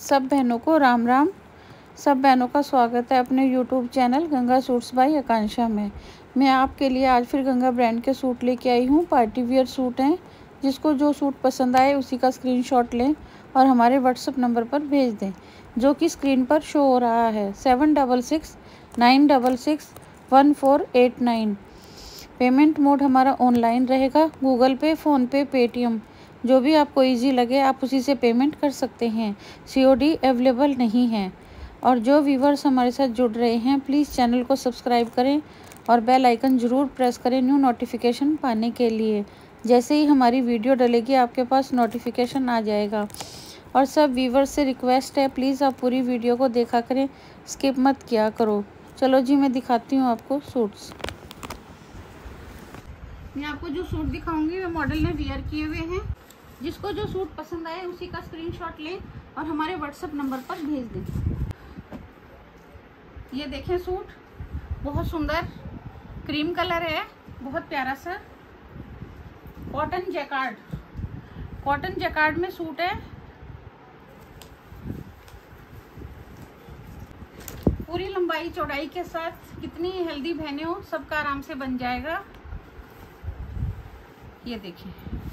सब बहनों को राम राम। सब बहनों का स्वागत है अपने YouTube channel Ganga suits by Akanksha में। मैं आपके लिए आज फिर गंगा ब्रांड के सूट लेके आई हूँ। पार्टी वियर सूट हैं। जिसको जो सूट पसंद आए उसी का स्क्रीनशॉट लें और हमारे व्हाट्सएप नंबर पर भेज दें, जो कि स्क्रीन पर शो हो रहा है 7669661489। पेमेंट मोड हमारा ऑनलाइन रहेगा। गूगल पे, फ़ोनपे, पेटीएम, जो भी आपको इजी लगे आप उसी से पेमेंट कर सकते हैं। सीओडी अवेलेबल नहीं है। और जो व्यूवर्स हमारे साथ जुड़ रहे हैं प्लीज़ चैनल को सब्सक्राइब करें और बेल आइकन ज़रूर प्रेस करें न्यू नोटिफिकेशन पाने के लिए। जैसे ही हमारी वीडियो डलेगी आपके पास नोटिफिकेशन आ जाएगा। और सब व्यूवर्स से रिक्वेस्ट है प्लीज़ आप पूरी वीडियो को देखा करें, स्किप मत किया करो। चलो जी मैं दिखाती हूँ आपको सूट्स। मैं आपको जो सूट दिखाऊंगी वो मॉडल ने वियर किए हुए हैं। जिसको जो सूट पसंद आए उसी का स्क्रीनशॉट लें और हमारे व्हाट्सएप नंबर पर भेज दें। ये देखें सूट, बहुत सुंदर क्रीम कलर है, बहुत प्यारा सा कॉटन जैकार्ड में सूट है। पूरी लंबाई चौड़ाई के साथ, कितनी हेल्दी बहनें हो सबका आराम से बन जाएगा। ये देखिए,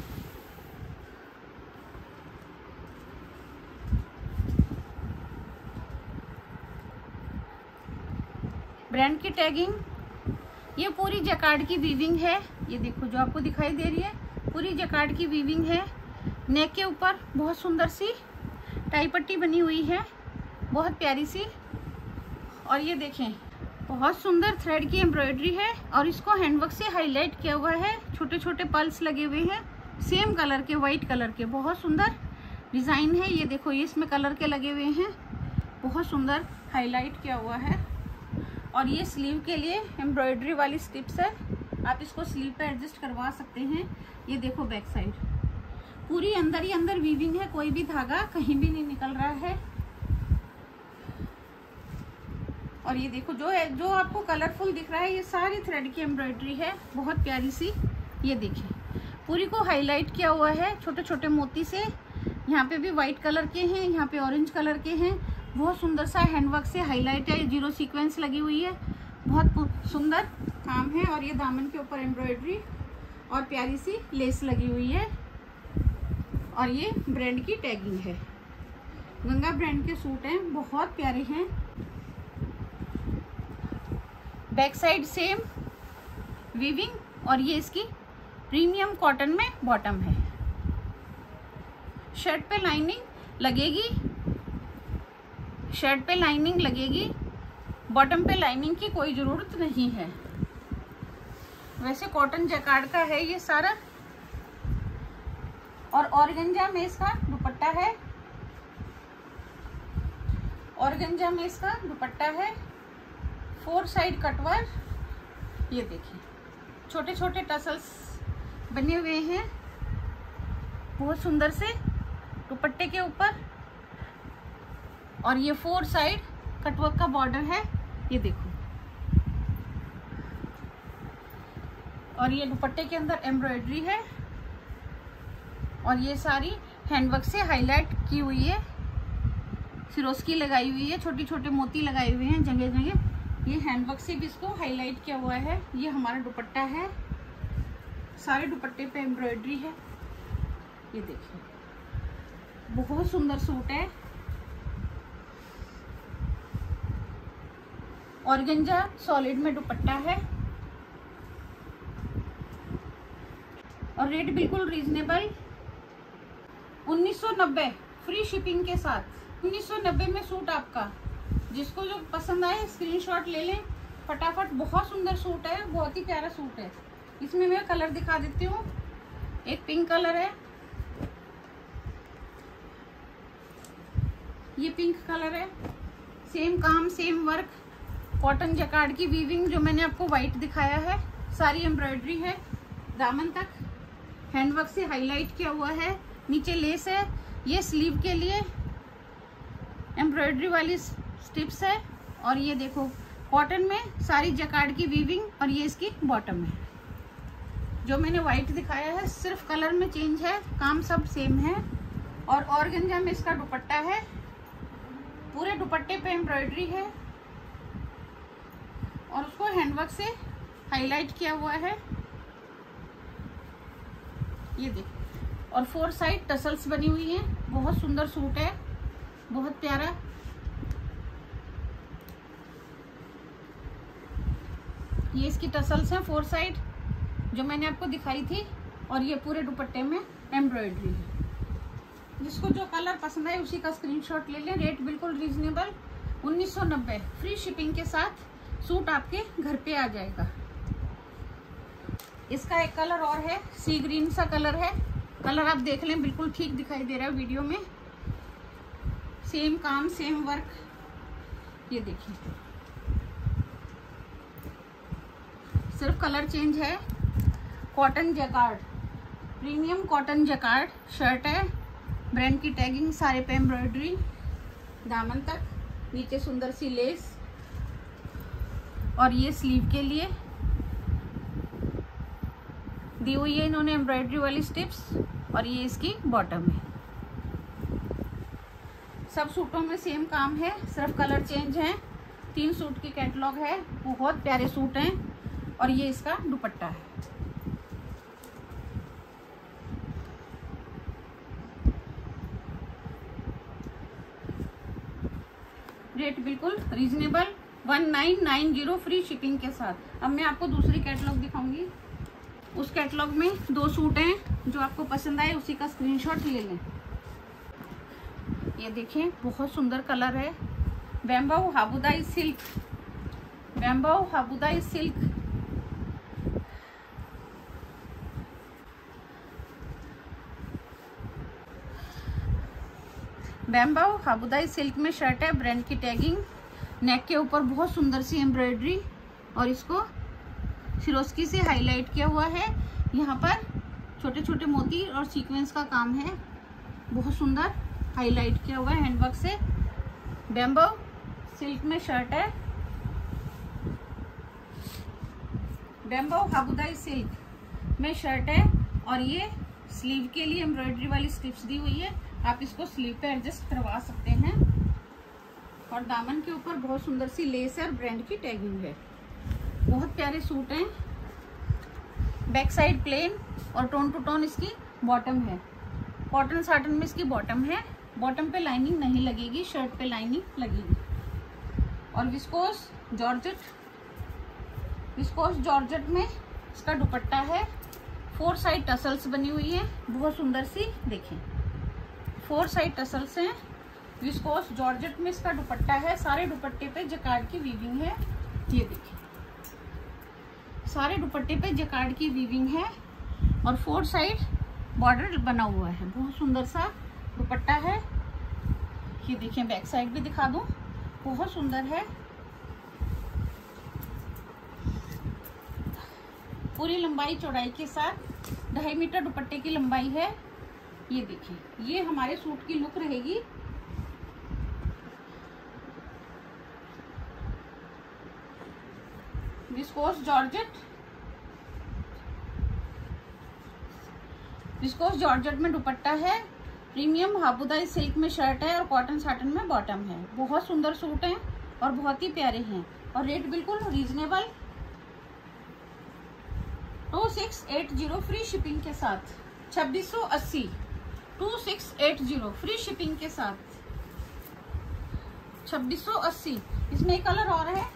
ब्रांड की टैगिंग, ये पूरी जैकार्ड की वीविंग है। ये देखो जो आपको दिखाई दे रही है पूरी जैकार्ड की वीविंग है। नेक के ऊपर बहुत सुंदर सी टाई पट्टी बनी हुई है, बहुत प्यारी सी। और ये देखें बहुत सुंदर थ्रेड की एम्ब्रॉयडरी है और इसको हैंडवर्क से हाईलाइट किया हुआ है। छोटे छोटे पल्स लगे हुए हैं सेम कलर के, वाइट कलर के, बहुत सुंदर डिज़ाइन है। ये देखो ये इसमें कलर के लगे हुए हैं, बहुत सुंदर हाईलाइट किया हुआ है। और ये स्लीव के लिए एम्ब्रॉयडरी वाली स्ट्रिप्स है, आप इसको स्लीव पे एडजस्ट करवा सकते हैं। ये देखो बैक साइड पूरी अंदर ही अंदर वीविंग है, कोई भी धागा कहीं भी नहीं निकल रहा है। और ये देखो जो आपको कलरफुल दिख रहा है ये सारी थ्रेड की एम्ब्रॉयडरी है, बहुत प्यारी सी। ये देखिए पूरी को हाईलाइट किया हुआ है छोटे छोटे मोती से। यहाँ पे भी वाइट कलर के हैं, यहाँ पे ऑरेंज कलर के हैं। बहुत सुंदर सा हैंडवर्क से हाईलाइट है, जीरो सीक्वेंस लगी हुई है, बहुत सुंदर काम है। और ये दामन के ऊपर एम्ब्रॉयडरी और प्यारी सी लेस लगी हुई है। और ये ब्रांड की टैगिंग है, गंगा ब्रांड के सूट हैं, बहुत प्यारे हैं। बैक साइड सेम वीविंग और ये इसकी प्रीमियम कॉटन में बॉटम है। शर्ट पे लाइनिंग लगेगी, बॉटम पे लाइनिंग की कोई ज़रूरत नहीं है। वैसे कॉटन जैकार्ड का है ये सारा। और ऑर्गेंजा में इसका दुपट्टा है, 4 साइड कटवर्क। ये देखिए छोटे छोटे टसल्स बने हुए हैं बहुत सुंदर से दुपट्टे के ऊपर। और ये 4 साइड कटवर्क का बॉर्डर है, ये देखो। और ये दुपट्टे के अंदर एम्ब्रॉयडरी है और ये सारी हैंडवर्क से हाईलाइट की हुई है, सिरोस्की लगाई हुई है, छोटे छोटे मोती लगाए हुए हैं जगह जगह। ये हैंडवर्क से भी इसको हाईलाइट किया हुआ है। ये हमारा दुपट्टा है, सारे दुपट्टे पे एम्ब्रॉयडरी है। ये देखिए बहुत सुंदर सूट है। ऑर्गेंजा सॉलिड में दुपट्टा है और रेट बिल्कुल रीजनेबल 1990 फ्री शिपिंग के साथ। 1990 में सूट आपका। जिसको जो पसंद आए स्क्रीनशॉट ले लें फटाफट। बहुत सुंदर सूट है, बहुत ही प्यारा सूट है। इसमें मैं कलर दिखा देती हूँ। एक पिंक कलर है, ये पिंक कलर है, सेम काम सेम वर्क, कॉटन जैकार्ड की वीविंग जो मैंने आपको वाइट दिखाया है, सारी एम्ब्रॉयडरी है। दामन तक हैंडवर्क से हाईलाइट किया हुआ है, नीचे लेस है। ये स्लीव के लिए एम्ब्रॉयडरी वाली स्ट्रिप्स है। और ये देखो कॉटन में सारी जैकार्ड की वीविंग और ये इसकी बॉटम है। जो मैंने वाइट दिखाया है सिर्फ कलर में चेंज है, काम सब सेम है। और ऑर्गेन्जा में इसका दुपट्टा है, पूरे दुपट्टे पे एम्ब्रॉयडरी है और उसको हैंडवर्क से हाईलाइट किया हुआ है। ये देखिए, और 4 साइड टसल्स बनी हुई हैं। बहुत सुंदर सूट है, बहुत प्यारा। ये इसकी टसल्स हैं 4 साइड जो मैंने आपको दिखाई थी, और ये पूरे दुपट्टे में एम्ब्रॉयडरी है। जिसको जो कलर पसंद है उसी का स्क्रीनशॉट ले लें। रेट बिल्कुल रीजनेबल 1990, फ्री शिपिंग के साथ सूट आपके घर पे आ जाएगा। इसका एक कलर और है, सी ग्रीन सा कलर है। कलर आप देख लें, बिल्कुल ठीक दिखाई दे रहा है वीडियो में। सेम काम सेम वर्क। ये देखिए, सिर्फ कलर चेंज है। Cotton jacquard, premium cotton jacquard shirt है। ब्रांड की टैगिंग, सारे पे एम्ब्रॉयडरी, दामन तक, नीचे सुंदर सी लेस, और ये स्लीव के लिए दी हुई है इन्होंने एम्ब्रॉयडरी वाली स्टिप्स, और ये इसकी बॉटम है। सब सूटों में सेम काम है, सिर्फ कलर चेंज है। 3 सूट की कैटलॉग है, बहुत प्यारे सूट हैं, और ये इसका दुपट्टा है। रेट बिल्कुल रीजनेबल 1990 फ्री शिपिंग के साथ। अब मैं आपको दूसरी कैटलॉग दिखाऊंगी। उस कैटलॉग में 2 सूट हैं, जो आपको पसंद आए उसी का स्क्रीनशॉट ले लें। ये देखें, बहुत सुंदर कलर है। Bamboo habutai silk, bamboo habutai silk. Bamboo habutai silk में शर्ट है, ब्रांड की टैगिंग, नेक के ऊपर बहुत सुंदर सी एम्ब्रॉयडरी, और इसको सिरोस्की से हाईलाइट किया हुआ है। यहाँ पर छोटे छोटे मोती और सीक्वेंस का काम है, बहुत सुंदर हाईलाइट किया हुआ है हैंडवर्क से। बैम्बू सिल्क में शर्ट है, बैम्बू हाबुदाई सिल्क में शर्ट है, और ये स्लीव के लिए एम्ब्रॉयडरी वाली स्ट्रिप्स दी हुई है। आप इसको स्लीव पे एडजस्ट करवा सकते हैं, और दामन के ऊपर बहुत सुंदर सी लेस है और ब्रांड की टैगिंग है। बहुत प्यारे सूट हैं। बैक साइड प्लेन और टोन टू टोन इसकी बॉटम है। कॉटन साटन में इसकी बॉटम है। बॉटम पे लाइनिंग नहीं लगेगी, शर्ट पे लाइनिंग लगेगी। और विस्कोस जॉर्जेट, विस्कोस जॉर्जेट में इसका दुपट्टा है। 4 साइड टसल्स बनी हुई है, बहुत सुंदर सी। देखें, 4 साइड टसल्स हैं। विस्कोस जॉर्जेट में इसका दुपट्टा है। सारे दुपट्टे पे जकार्ड की वीविंग है। ये देखिए, सारे दुपट्टे पे जकार्ड की वीविंग है, और 4 साइड बॉर्डर बना हुआ है। बहुत सुंदर सा दुपट्टा है। ये देखिए, बैक साइड भी दिखा दूं, बहुत सुंदर है। पूरी लंबाई चौड़ाई के साथ 2.5 मीटर दुपट्टे की लंबाई है। ये देखिए, ये हमारे सूट की लुक रहेगी। विस्कोस जॉर्जेट, विस्कोस जॉर्जेट में दुपट्टा है। प्रीमियम हाबुदाई सिल्क में शर्ट है, और कॉटन साटन में बॉटम है। बहुत सुंदर सूट हैं और बहुत ही प्यारे हैं, और रेट बिल्कुल रीजनेबल 2680 फ्री शिपिंग के साथ। 2680 2680 फ्री शिपिंग के साथ। 2680। इसमें एक कलर और है,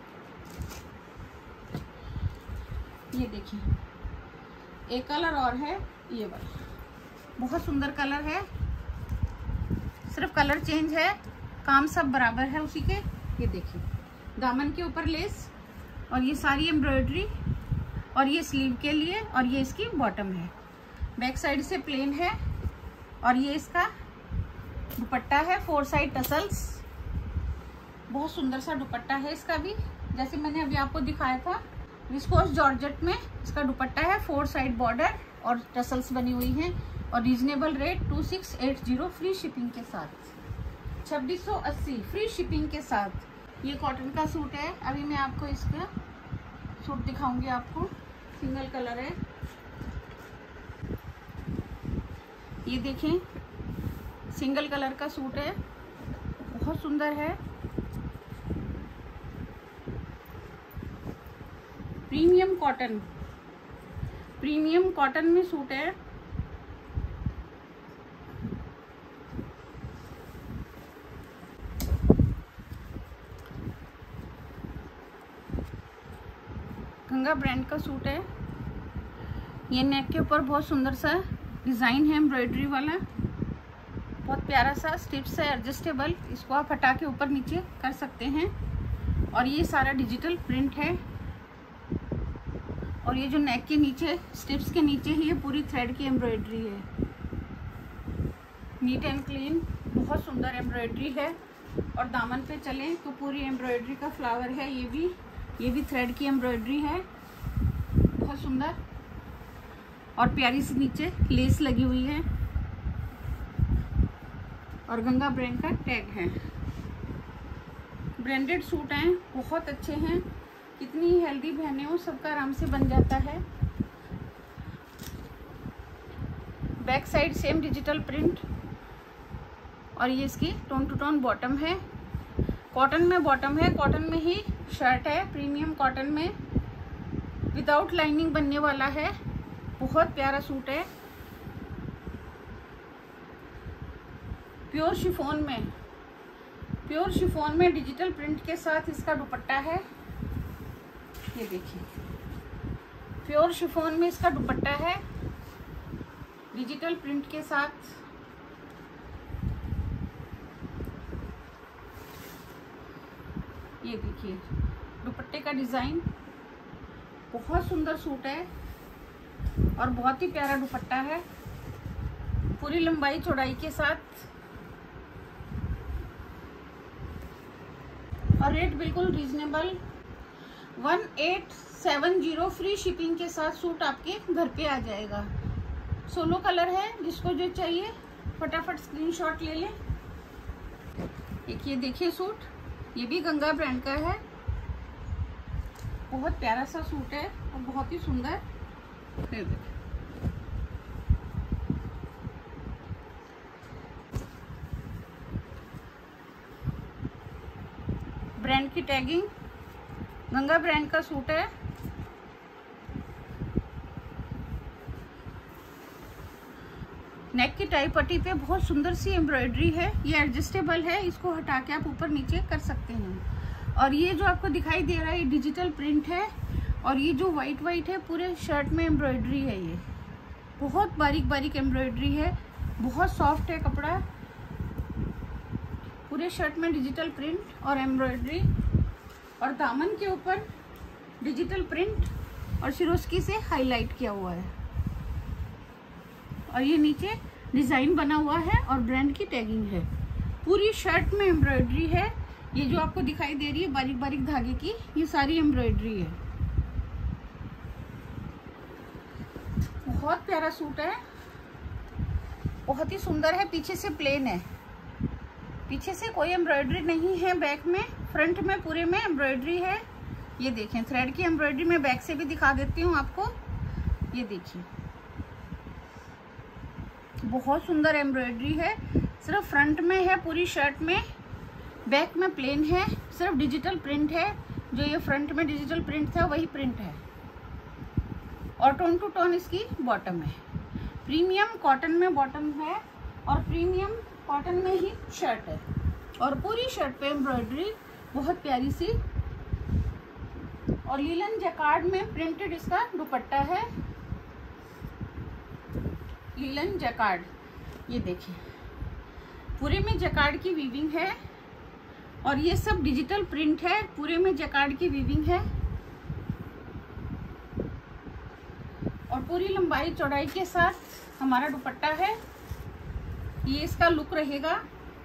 ये देखिए, एक कलर और है, ये वाला बहुत सुंदर कलर है। सिर्फ कलर चेंज है, काम सब बराबर है उसी के। ये देखिए, दामन के ऊपर लेस, और ये सारी एम्ब्रॉयडरी, और ये स्लीव के लिए, और ये इसकी बॉटम है। बैक साइड से प्लेन है, और ये इसका दुपट्टा है। 4 साइड टसल्स, बहुत सुंदर सा दुपट्टा है इसका भी, जैसे मैंने अभी आपको दिखाया था। विस्कोस जॉर्जेट में इसका दुपट्टा है। 4 साइड बॉर्डर और टसल्स बनी हुई हैं, और रीजनेबल रेट 2680 फ्री शिपिंग के साथ। 2680 फ्री शिपिंग के साथ। ये कॉटन का सूट है। अभी मैं आपको इसका सूट दिखाऊंगी। आपको सिंगल कलर है, ये देखें, सिंगल कलर का सूट है। बहुत सुंदर है। प्रीमियम कॉटन में सूट है। गंगा ब्रांड का सूट है। ये नेक के ऊपर बहुत सुंदर सा डिज़ाइन है एम्ब्रॉयडरी वाला, बहुत प्यारा सा स्टिप्स है एडजस्टेबल। इसको आप हटा के ऊपर नीचे कर सकते हैं। और ये सारा डिजिटल प्रिंट है। और ये जो नेक के नीचे स्टिप्स के नीचे ही ये पूरी थ्रेड की एम्ब्रॉयडरी है। नीट एंड क्लीन, बहुत सुंदर एम्ब्रॉयडरी है। और दामन पे चलें तो पूरी एम्ब्रॉयडरी का फ्लावर है। ये भी थ्रेड की एम्ब्रॉयडरी है, बहुत सुंदर। और प्यारी सी नीचे लेस लगी हुई है। और गंगा ब्रांड का टैग है। ब्रांडेड सूट हैं, बहुत अच्छे हैं। कितनी हेल्दी बहनें हो सबका आराम से बन जाता है। Back side same digital print. और ये इसकी टोन टू टोन बॉटम है। कॉटन में बॉटम है, कॉटन में ही शर्ट है। प्रीमियम कॉटन में विदाउट लाइनिंग बनने वाला है। बहुत प्यारा सूट है। प्योर शिफॉन में डिजिटल प्रिंट के साथ इसका दुपट्टा है। ये देखिए, प्योर शिफॉन में इसका दुपट्टा है डिजिटल प्रिंट के साथ। ये देखिए दुपट्टे का डिजाइन, बहुत सुंदर सूट है और बहुत ही प्यारा दुपट्टा है पूरी लंबाई चौड़ाई के साथ। और रेट बिल्कुल रीजनेबल, 1870 फ्री शिपिंग के साथ सूट आपके घर पे आ जाएगा। सोलो कलर है, जिसको जो चाहिए फटाफट स्क्रीनशॉट ले लें। एक ये देखिए सूट, ये भी गंगा ब्रांड का है। बहुत प्यारा सा सूट है और बहुत ही सुंदर। ब्रांड की टैगिंग, गंगा ब्रांड का सूट है। नेक की टाई पट्टी पे बहुत सुंदर सी एम्ब्रॉयडरी है। ये एडजस्टेबल है, इसको हटा के आप ऊपर नीचे कर सकते हैं। और ये जो आपको दिखाई दे रहा है ये डिजिटल प्रिंट है। और ये जो वाइट है पूरे शर्ट में एम्ब्रॉयडरी है। ये बहुत बारीक बारीक एम्ब्रॉयडरी है, बहुत सॉफ्ट है कपड़ा। पूरे शर्ट में डिजिटल प्रिंट और एम्ब्रॉयडरी। और दामन के ऊपर डिजिटल प्रिंट और सिरोस्की से हाईलाइट किया हुआ है। और ये नीचे डिजाइन बना हुआ है और ब्रांड की टैगिंग है। पूरी शर्ट में एम्ब्रॉयडरी है। ये जो आपको दिखाई दे रही है बारीक बारीक धागे की, ये सारी एम्ब्रॉयडरी है। बहुत प्यारा सूट है, बहुत ही सुंदर है। पीछे से प्लेन है, पीछे से कोई एम्ब्रॉयडरी नहीं है। बैक में, फ्रंट में पूरे में एम्ब्रॉयडरी है। ये देखें थ्रेड की एम्ब्रॉयडरी, मैं बैक से भी दिखा देती हूँ आपको। ये देखिए बहुत सुंदर एम्ब्रॉयडरी है। सिर्फ फ्रंट में है पूरी शर्ट में, बैक में प्लेन है। सिर्फ डिजिटल प्रिंट है, जो ये फ्रंट में डिजिटल प्रिंट था वही प्रिंट है। और टोन टू टोन इसकी बॉटम है। प्रीमियम कॉटन में बॉटम है और प्रीमियम कॉटन में ही शर्ट है। और पूरी शर्ट पे एम्ब्रॉयडरी बहुत प्यारी सी। और लीलन जैकार्ड में प्रिंटेड इसका दुपट्टा है। लीलन जैकार्ड, ये देखिए पूरे में जैकार्ड की वीविंग है। और ये सब डिजिटल प्रिंट है, पूरे में जैकार्ड की वीविंग है। और पूरी लंबाई चौड़ाई के साथ हमारा दुपट्टा है। ये इसका लुक रहेगा।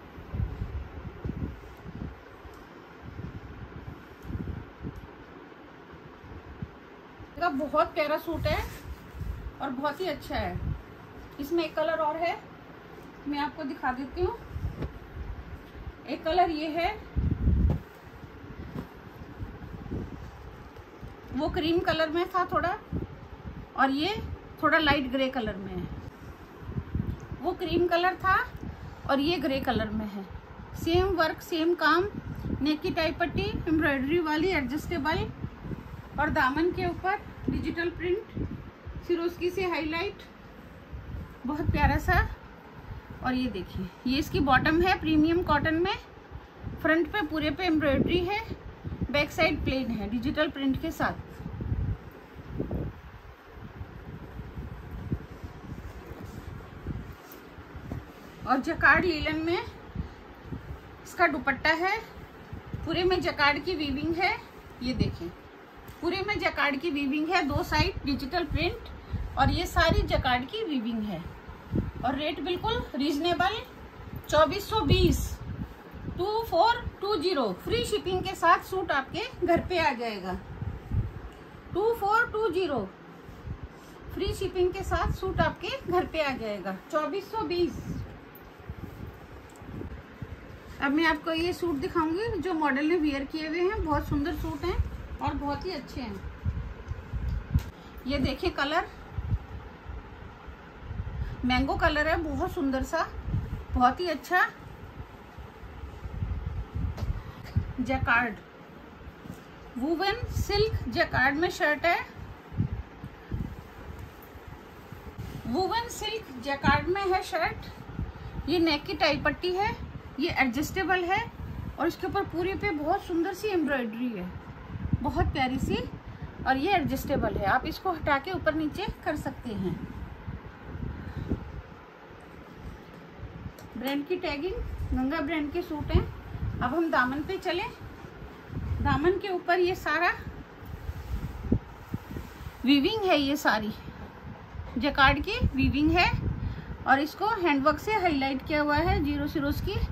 बहुत प्यारा सूट है और बहुत ही अच्छा है। इसमें एक कलर और है, मैं आपको दिखा देती हूँ। एक कलर ये है, वो क्रीम कलर में था थोड़ा, और ये थोड़ा लाइट ग्रे कलर में है। वो क्रीम कलर था और ये ग्रे कलर में है। सेम वर्क सेम काम, नेक की टाई पट्टी एम्ब्रॉयडरी वाली एडजस्टेबल, और दामन के ऊपर डिजिटल प्रिंट फिरोस्की से हाईलाइट, बहुत प्यारा सा। और ये देखिए, ये इसकी बॉटम है प्रीमियम कॉटन में, फ्रंट पे पूरे पे एम्ब्रॉयडरी है, बैक साइड प्लेन है डिजिटल प्रिंट के साथ। और जकार्ड लीलन में इसका दुपट्टा है, पूरे में जकार्ड की वीविंग है। ये देखें, पूरे में जकार्ड की वीविंग है, दो साइड डिजिटल प्रिंट, और ये सारी जकार्ड की वीविंग है। और रेट बिल्कुल रीजनेबल, 2420, 2420 फ्री शिपिंग के साथ सूट आपके घर पे आ जाएगा। 2420 फ्री शिपिंग के साथ सूट आपके घर पे आ जाएगा, 2420। अब मैं आपको ये सूट दिखाऊंगी जो मॉडल ने वियर किए हुए हैं। बहुत सुंदर सूट हैं और बहुत ही अच्छे हैं। ये देखिए, कलर मैंगो कलर है, बहुत सुंदर सा, बहुत ही अच्छा। जैकार्ड वूवन सिल्क जैकार्ड में शर्ट है, वूवन सिल्क जैकार्ड में है शर्ट। ये नेक की टाई पट्टी है, ये एडजस्टेबल है, और इसके ऊपर पूरी पे बहुत सुंदर सी एम्ब्रॉयडरी है, बहुत प्यारी सी, और ये एडजस्टेबल है। आप इसको हटा के ऊपर नीचे कर सकते हैं। ब्रांड की टैगिंग, गंगा ब्रांड के सूट हैं। अब हम दामन पे चलें। दामन के ऊपर ये सारा वीविंग है, ये सारी जकार्ड की वीविंग है, और इसको हैंडवर्क से हाईलाइट किया हुआ है, जीरो सीरोज की।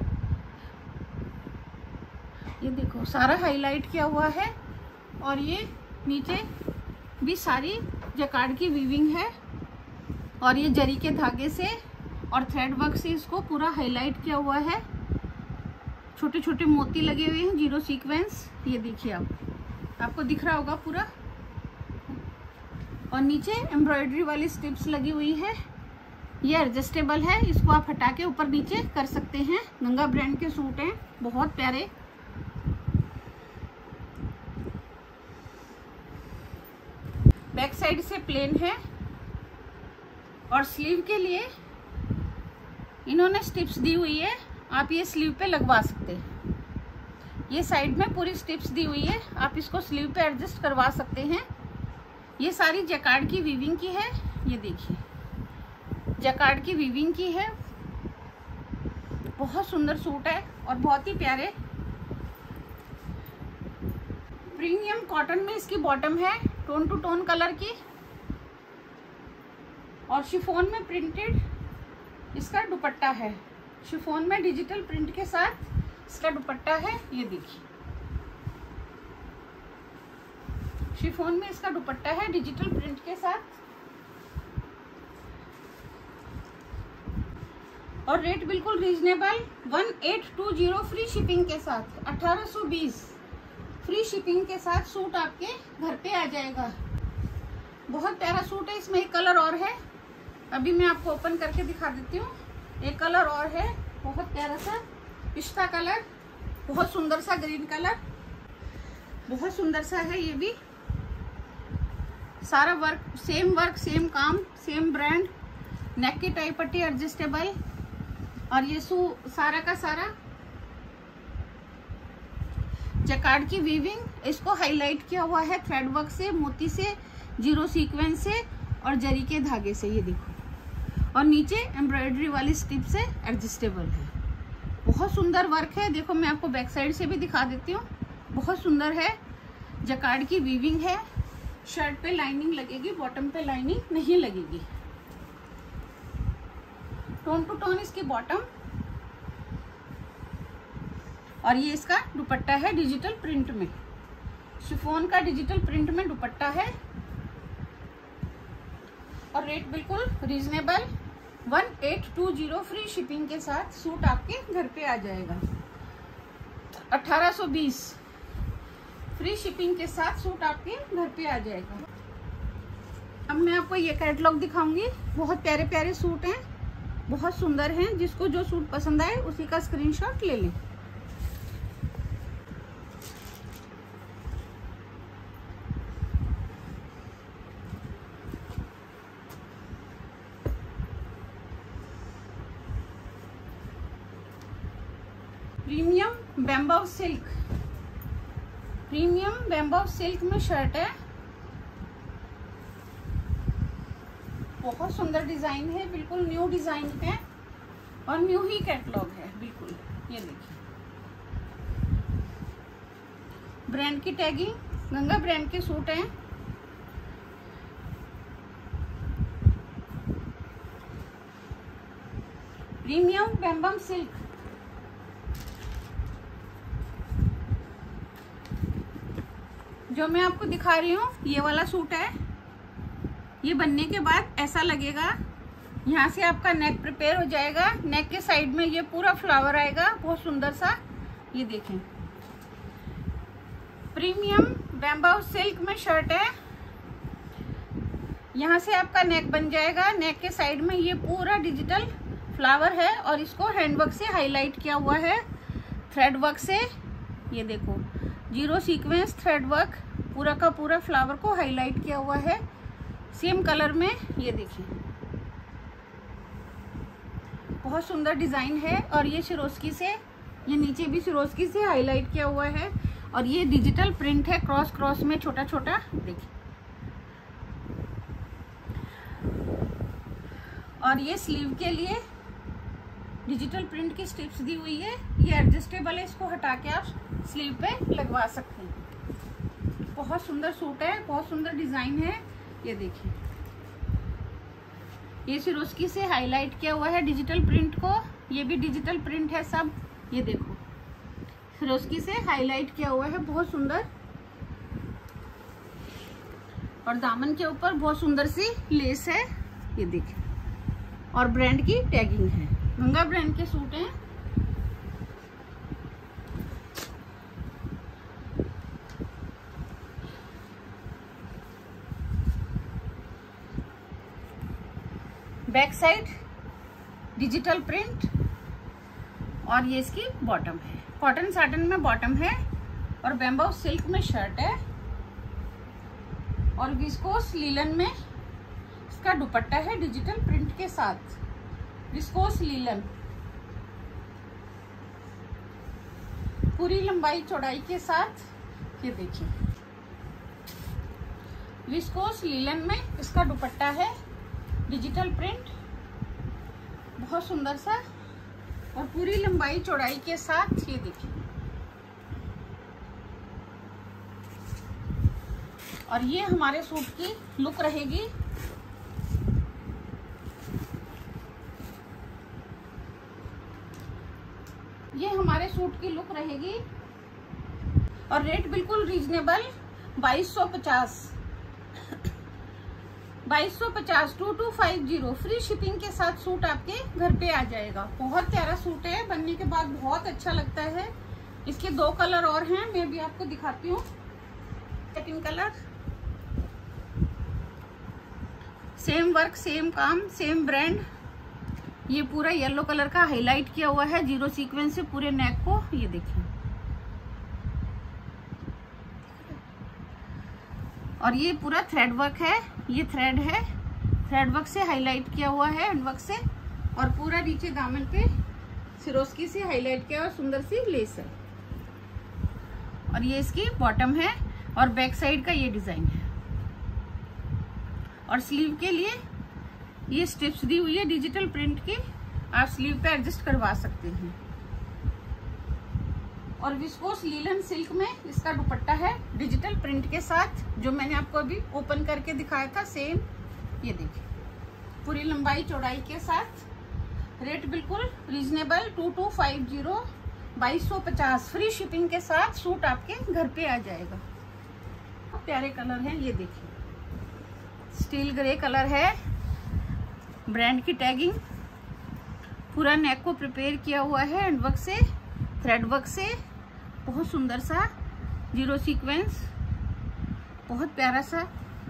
ये देखो, सारा हाईलाइट किया हुआ है, और ये नीचे भी सारी जकार्ड की वीविंग है, और ये जरी के धागे से और थ्रेड वर्क से इसको पूरा हाईलाइट किया हुआ है। छोटे छोटे मोती लगे हुए हैं, जीरो सीक्वेंस। ये देखिए, आपको दिख रहा होगा पूरा। और नीचे एम्ब्रॉयडरी वाली स्ट्रिप्स लगी हुई है। ये एडजस्टेबल है, इसको आप हटा के ऊपर नीचे कर सकते हैं। गंगा ब्रांड के सूट हैं, बहुत प्यारे। बैक साइड से प्लेन है, और स्लीव के लिए इन्होंने स्टिप्स दी हुई है, आप ये स्लीव पे लगवा सकते हैं। ये साइड में पूरी स्टिप्स दी हुई है, आप इसको स्लीव पे एडजस्ट करवा सकते हैं। ये सारी जकार्ड की वीविंग की है। ये देखिए, जकार्ड की वीविंग की है, बहुत सुंदर सूट है और बहुत ही प्यारे। प्रीमियम कॉटन में इसकी बॉटम है, टोन टू टोन कलर की, और शिफॉन में प्रिंटेड इसका दुपट्टा है। शिफॉन में डिजिटल प्रिंट के साथ इसका दुपट्टा है। ये देखिए, शिफॉन में इसका दुपट्टा है डिजिटल प्रिंट के साथ, और रेट बिल्कुल रीजनेबल, 1820 फ्री शिपिंग के साथ, 1820 फ्री शिपिंग के साथ सूट आपके घर पे आ जाएगा। बहुत प्यारा सूट है। इसमें एक कलर और है, अभी मैं आपको ओपन करके दिखा देती हूँ। एक कलर और है, बहुत प्यारा सा पिस्ता कलर, बहुत सुंदर सा ग्रीन कलर, बहुत सुंदर सा है। ये भी सारा वर्क सेम काम, सेम ब्रांड, नेक की टाई पट्टी एडजस्टेबल, और ये सारा का सारा जकार्ड की वीविंग, इसको हाईलाइट किया हुआ है थ्रेड वर्क से, मोती से, जीरो सीक्वेंस से और जरी के धागे से। ये देखो, और नीचे एम्ब्रॉयडरी वाली स्टिप से एडजस्टेबल है। बहुत सुंदर वर्क है। देखो, मैं आपको बैक साइड से भी दिखा देती हूँ, बहुत सुंदर है। जकार्ड की वीविंग है, शर्ट पे लाइनिंग लगेगी, बॉटम पे लाइनिंग नहीं लगेगी। टोन टू टोन इसकी बॉटम, और ये इसका दुपट्टा है डिजिटल प्रिंट में, शिफॉन का डिजिटल प्रिंट में दुपट्टा है, और रेट बिल्कुल रीजनेबल, 1820 फ्री शिपिंग के साथ सूट आपके घर पे आ जाएगा। 1820 फ्री शिपिंग के साथ सूट आपके घर पे आ जाएगा। अब मैं आपको ये कैटलॉग दिखाऊंगी। बहुत प्यारे प्यारे सूट हैं, बहुत सुंदर हैं। जिसको जो सूट पसंद आए उसी का स्क्रीनशॉट ले लें। Premium bamboo silk, premium bamboo silk में शर्ट है। बहुत सुंदर डिजाइन है, बिल्कुल न्यू डिजाइन है और न्यू ही कैटलॉग है बिल्कुल। ये देखिए ब्रांड की टैगिंग, गंगा ब्रांड के सूट हैं। प्रीमियम बैम्बम सिल्क, जो मैं आपको दिखा रही हूँ ये वाला सूट है। ये बनने के बाद ऐसा लगेगा, यहाँ से आपका नेक प्रिपेयर हो जाएगा, नेक के साइड में ये पूरा फ्लावर आएगा, बहुत सुंदर सा। ये देखें प्रीमियम बैम्बू सिल्क में शर्ट है। यहाँ से आपका नेक बन जाएगा, नेक के साइड में ये पूरा डिजिटल फ्लावर है और इसको हैंडवर्क से हाईलाइट किया हुआ है, थ्रेड वर्क से। ये देखो जीरो सीक्वेंस थ्रेड वर्क, पूरा का पूरा फ्लावर को हाईलाइट किया हुआ है सेम कलर में। ये देखिए बहुत सुंदर डिजाइन है और ये सिरोस्की से, ये नीचे भी सिरोस्की से हाईलाइट किया हुआ है और ये डिजिटल प्रिंट है क्रॉस क्रॉस में छोटा छोटा। देखिए और ये स्लीव के लिए डिजिटल प्रिंट की स्ट्रिप्स दी हुई है। ये एडजस्टेबल है, इसको हटा के आप स्लीव पे लगवा सकते हैं। बहुत सुंदर सूट है, बहुत सुंदर डिजाइन है। ये देखिए ये सिरोस्की से हाईलाइट किया हुआ है डिजिटल प्रिंट को, ये भी डिजिटल प्रिंट है सब। ये देखो सिरोस्की से हाईलाइट किया हुआ है, बहुत सुंदर। और दामन के ऊपर बहुत सुंदर सी लेस है। ये देखिए और ब्रांड की टैगिंग है, गंगा ब्रांड के सूट हैं। बैक साइड डिजिटल प्रिंट और ये इसकी बॉटम है, कॉटन साटन में बॉटम है और बैम्बू सिल्क में शर्ट है और विस्कोस लीलन में इसका दुपट्टा है डिजिटल प्रिंट के साथ। विस्कोस लीलन पूरी लंबाई चौड़ाई के साथ। ये देखिए विस्कोस लीलन में इसका दुपट्टा है डिजिटल प्रिंट, बहुत सुंदर सा और पूरी लंबाई चौड़ाई के साथ। ये देखिए और ये हमारे सूट की लुक रहेगी। ये हमारे सूट की लुक रहेगी और रेट बिल्कुल रीजनेबल 2250 2250 फ्री शिपिंग के साथ सूट आपके घर पे आ जाएगा। बहुत प्यारा सूट है, बनने के बाद बहुत अच्छा लगता है। इसके 2 कलर और हैं, मैं भी आपको दिखाती हूँ। Second colour, same work same काम सेम ब्रांड। ये पूरा येलो कलर का हाईलाइट किया हुआ है जीरो सीक्वेंस से पूरे नेक को। ये देखिए और ये पूरा थ्रेड वर्क है, ये थ्रेड है, थ्रेड वर्क से हाईलाइट किया हुआ है हैंड वर्क से और पूरा नीचे दामन पे सिरोस्की से हाईलाइट किया हुआ सुंदर सी लेस है और ये इसकी बॉटम है और बैक साइड का ये डिजाइन है। और स्लीव के लिए ये स्ट्रिप्स दी हुई है डिजिटल प्रिंट की, आप स्लीव पे एडजस्ट करवा सकते हैं। और विस्कोस लीलन सिल्क में इसका दुपट्टा है डिजिटल प्रिंट के साथ, जो मैंने आपको अभी ओपन करके दिखाया था सेम। ये देखिए पूरी लंबाई चौड़ाई के साथ। रेट बिल्कुल रीजनेबल 2250 2250 फ्री शिपिंग के साथ सूट आपके घर पे आ जाएगा। प्यारे कलर हैं, ये देखिए स्टील ग्रे कलर है, ब्रांड की टैगिंग, पूरा नेक को प्रिपेयर किया हुआ है हैंड वर्क से थ्रेड वर्क से, बहुत सुंदर सा जीरो सीक्वेंस, बहुत प्यारा सा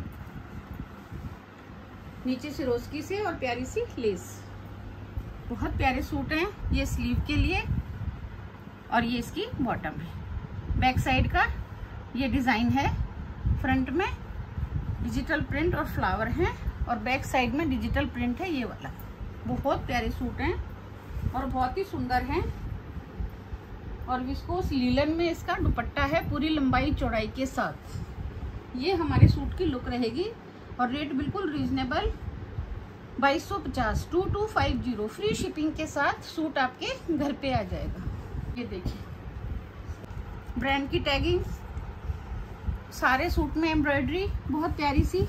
नीचे सिरोस्की से और प्यारी सी लेस। बहुत प्यारे सूट हैं ये स्लीव के लिए और ये इसकी बॉटम है। बैक साइड का ये डिजाइन है, फ्रंट में डिजिटल प्रिंट और फ्लावर हैं और बैक साइड में डिजिटल प्रिंट है ये वाला। बहुत प्यारे सूट हैं और बहुत ही सुंदर हैं। और विस्कोस लीलन में इसका दुपट्टा है पूरी लंबाई चौड़ाई के साथ। ये हमारे सूट की लुक रहेगी और रेट बिल्कुल रीजनेबल 2250 2250 फ्री शिपिंग के साथ सूट आपके घर पे आ जाएगा। ये देखिए ब्रांड की टैगिंग, सारे सूट में एम्ब्रॉयडरी बहुत प्यारी सी,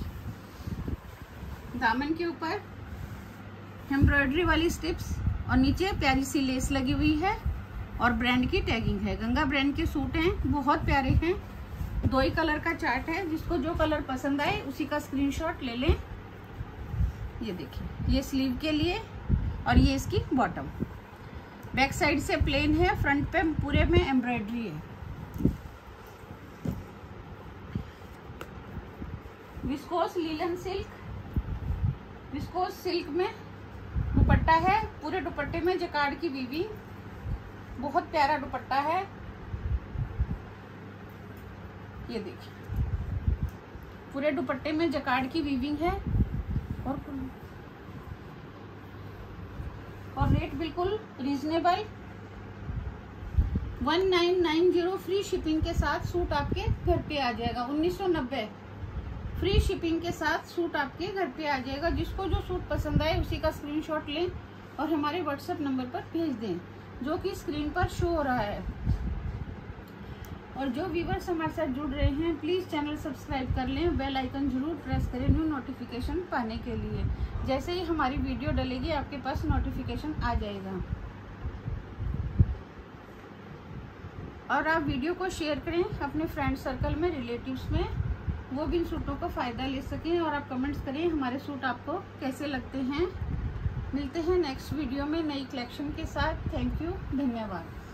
दामन के ऊपर एम्ब्रॉयडरी वाली स्ट्रिप्स और नीचे प्यारी सी लेस लगी हुई है और ब्रांड की टैगिंग है। गंगा ब्रांड के सूट हैं, बहुत प्यारे हैं। 2 ही कलर का चार्ट है, जिसको जो कलर पसंद आए उसी का स्क्रीनशॉट ले लें। ये देखिए ये स्लीव के लिए और ये इसकी बॉटम। बैक साइड से प्लेन है, फ्रंट पे पूरे में एम्ब्रॉयडरी है। Viscose linen silk, viscose silk में दुपट्टा है, पूरे दुपट्टे में जकार्ड की वीविंग, बहुत प्यारा दुपट्टा है। ये देखिए पूरे दुपट्टे में जकार्ड की वीविंग है और रेट बिल्कुल रीजनेबल 1990 फ्री शिपिंग के साथ सूट आपके घर पे आ जाएगा। 1990 फ्री शिपिंग के साथ सूट आपके घर पे आ जाएगा। जिसको जो सूट पसंद आए उसी का स्क्रीनशॉट लें और हमारे व्हाट्सएप नंबर पर भेज दें, जो कि स्क्रीन पर शो हो रहा है। और जो व्यूवर्स हमारे साथ जुड़ रहे हैं प्लीज़ चैनल सब्सक्राइब कर लें, बेल आइकन जरूर प्रेस करें न्यू नोटिफिकेशन पाने के लिए। जैसे ही हमारी वीडियो डलेगी आपके पास नोटिफिकेशन आ जाएगा। और आप वीडियो को शेयर करें अपने फ्रेंड सर्कल में, रिलेटिव्स में, वो भी इन सूटों का फ़ायदा ले सकें। और आप कमेंट्स करें हमारे सूट आपको कैसे लगते हैं। मिलते हैं नेक्स्ट वीडियो में नई कलेक्शन के साथ। थैंक यू, धन्यवाद।